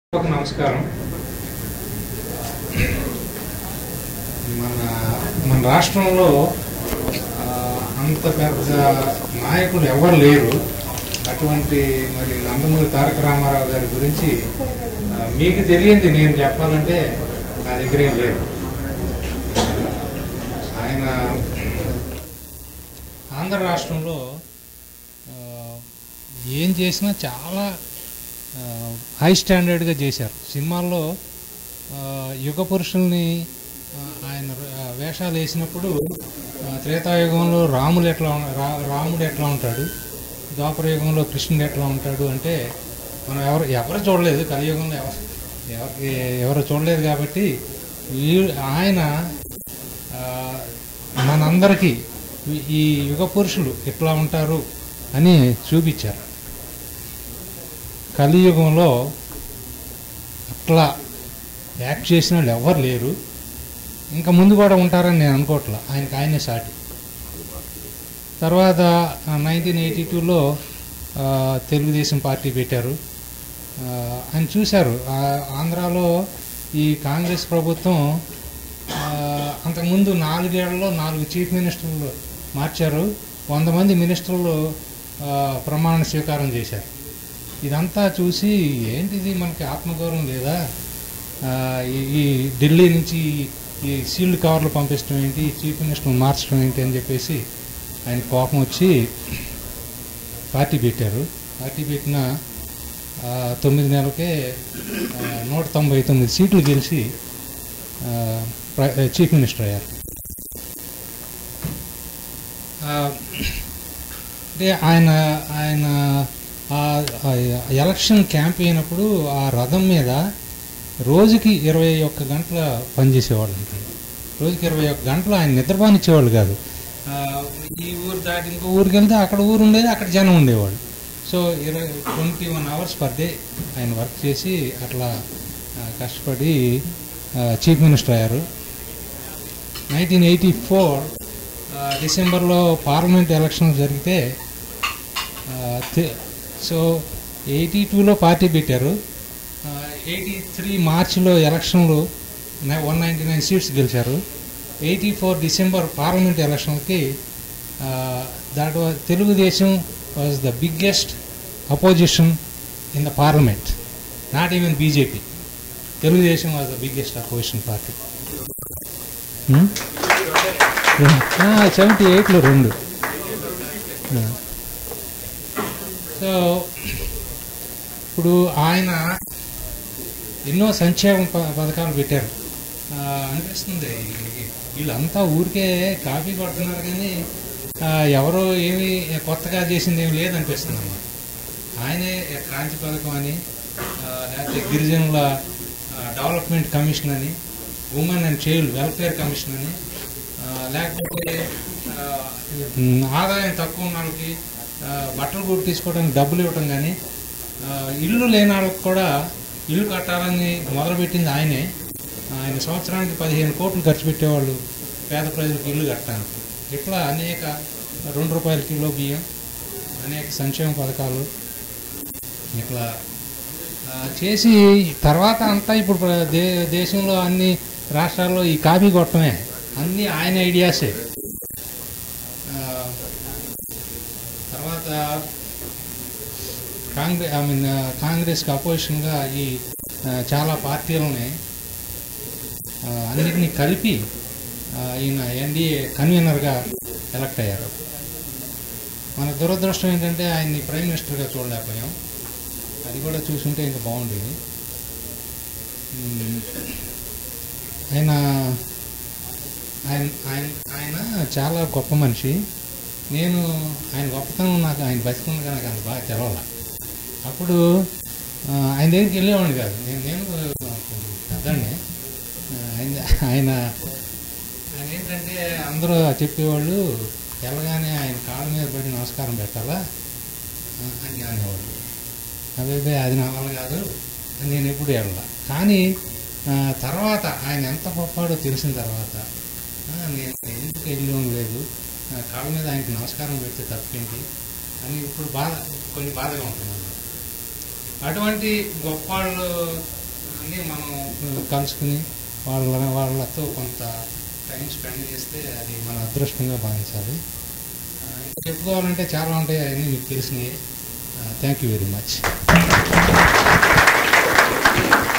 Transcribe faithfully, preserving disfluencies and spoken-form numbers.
నమస్కారం. మన మన రాష్ట్రంలో అంత పెద్ద నాయకులు ఎవరు లేరు. అటువంటి మరి నందమూరి తారక రామారావు గారి గురించి మీకు తెలియంది నేను చెప్పాలంటే నా దగ్గర ఏం లేదు. ఆయన ఆంధ్ర రాష్ట్రంలో ఏం చేసినా చాలా హై స్టాండర్డ్గా చేశారు. సినిమాల్లో యుగ పురుషుల్ని ఆయన వేషాలు వేసినప్పుడు త్రేతాయుగంలో రాములు ఎట్లా రాముడు ఎట్లా ఉంటాడు, ద్వాపర యుగంలో కృష్ణుడు ఎట్లా ఉంటాడు అంటే మనం ఎవరు ఎవరు చూడలేదు. కలియుగంలో ఎవరు ఎవరికి ఎవరు చూడలేదు. కాబట్టి ఆయన మనందరికీ ఈ యుగ పురుషులు ఎట్లా ఉంటారు అని చూపించారు. కలియుగంలో అట్లా యాక్ట్ చేసిన వాళ్ళు ఎవరు లేరు, ఇంకా ముందు కూడా ఉంటారని నేను అనుకోవట్లా. ఆయనకి ఆయనే సాటి. తర్వాత నైన్టీన్ ఎయిటీ టూలో తెలుగుదేశం పార్టీ పెట్టారు. ఆయన చూశారు ఆంధ్రాలో ఈ కాంగ్రెస్ ప్రభుత్వం అంతకుముందు నాలుగేళ్లలో నాలుగు చీఫ్ మినిస్టర్లు మార్చారు. వంద మంది మినిస్టర్లు ప్రమాణ స్వీకారం చేశారు. ఇదంతా చూసి ఏంటిది, మనకి ఆత్మగౌరవం లేదా, ఈ ఢిల్లీ నుంచి ఈ సీల్డ్ కవర్లు పంపించడం ఏంటి, చీఫ్ మినిస్టర్ మార్చడం ఏంటి అని చెప్పేసి ఆయన కోపం వచ్చి పార్టీ పెట్టారు. పార్టీ పెట్టిన తొమ్మిది నెలలకే నూట తొంభై తొమ్మిది సీట్లు గెలిచి చీఫ్ మినిస్టర్ అయ్యారు. అంటే ఆయన ఆయన ఎలక్షన్ క్యాంప్ అయినప్పుడు ఆ రథం మీద రోజుకి ఇరవై ఒక్క గంటల పనిచేసేవాళ్ళు అంటారు. రోజుకి ఇరవై ఒక్క గంటలు ఆయన నిద్రపానిచ్చేవాళ్ళు కాదు. ఈ ఊరు దాటి ఇంకో ఊరికి వెళ్తే అక్కడ ఊరు ఉండేది, అక్కడ జనం ఉండేవాళ్ళు. సో ఇరవై twenty one hours per day ఆయన వర్క్ చేసి అట్లా కష్టపడి చీఫ్ మినిస్టర్ అయ్యారు. నైన్టీన్ ఎయిటీ ఫోర్ డిసెంబర్లో పార్లమెంట్ ఎలక్షన్ జరిగితే సో ఎయిటీ టూలో పార్టీ పెట్టారు. ఎయిటీ త్రీ మార్చిలో ఎలక్షన్లు వన్ నైంటీ నైన్ సీట్స్ గెలిచారు. ఎయిటీ ఫోర్ డిసెంబర్ పార్లమెంట్ ఎలక్షన్కి that was Telugu Desam was the biggest opposition in the parliament, not even BJP. Telugu Desam was the biggest opposition party. Seventy ఎయిట్లో రెండు. So ఇప్పుడు ఆయన ఎన్నో సంక్షేమ పథకాలు పెట్టారు. అనిపిస్తుంది వీళ్ళంతా ఊరికే కాపీ కొడుతున్నారు కానీ ఎవరో ఏమి కొత్తగా చేసింది ఏమి లేదనిపిస్తుంది అన్నమాట. ఆయనే క్రాంతి పథకం అని, లేకపోతే గిరిజనుల డెవలప్మెంట్ కమిషన్ అని, women and child welfare commission అని, లేకపోతే ఆదాయం తక్కువ ఉన్న వాళ్ళకి బట్టలు కూడా తీసుకోవడానికి డబ్బులు ఇవ్వటం కానీ, ఇల్లు లేని వాళ్ళకి కూడా ఇల్లు కట్టాలని మొదలుపెట్టింది ఆయనే. ఆయన సంవత్సరానికి పదిహేను కోట్లు ఖర్చు పెట్టేవాళ్ళు పేద ప్రజలకు ఇల్లు కట్టడానికి. ఇట్లా అనేక రెండు రూపాయల కిలో బియ్యం, అనేక సంక్షేమ పథకాలు ఇట్లా చేసి తర్వాత అంతా ఇప్పుడు దే దేశంలో అన్ని రాష్ట్రాల్లో ఈ కాపీ కొట్టమే, అన్నీ ఆయన ఐడియాసే. తర్వాత కాంగ్రెస్ ఐ మీన్ కాంగ్రెస్కి అపోజిషన్గా ఈ చాలా పార్టీలని అన్నిటినీ కలిపి ఈయన ఎన్డీఏ కన్వీనర్గా ఎలక్ట్ అయ్యారు. మన దురదృష్టం ఏంటంటే ఆయన్ని ప్రైమ్ మినిస్టర్గా చూడలేకపోయాం. అది కూడా చూసుంటే ఇంకా బాగుండేది. ఆయన ఆయన ఆయన ఆయన చాలా గొప్ప మనిషి. నేను ఆయన గొప్పతనం నాకు ఆయన బతికున్న నాకు అంత బాగా తెలవాల. అప్పుడు ఆయన దగ్గరికి వెళ్ళేవాడిని కాదు. నేను నేను పెద్దండి. ఆయన ఆయన ఆయన ఏంటంటే అందరూ చెప్పేవాళ్ళు వెళ్ళగానే ఆయన కాళ్ళ మీద పడి నమస్కారం పెట్టాలా అని అనేవాళ్ళు. అదే అది నా వల్ల కాదు, నేను ఎప్పుడు వెళ్ళా. కానీ తర్వాత ఆయన ఎంత గొప్పవాడో తెలిసిన తర్వాత నేను ఎందుకు వెళ్ళడం లేదు, కాళ్ళ మీద ఆయనకి నమస్కారం పెడితే తప్పేంటి అని ఇప్పుడు బాధ కొన్ని బాధగా ఉంటున్నాను. అటువంటి గొప్ప వాళ్ళని మనం కలుసుకుని వాళ్ళ వాళ్ళతో కొంత టైం స్పెండ్ చేస్తే అది మన అదృష్టంగా భావించాలి. చెప్పుకోవాలంటే చాలా ఉంటాయి, అవన్నీ మీకు తెలిసినవి. Thank you very much.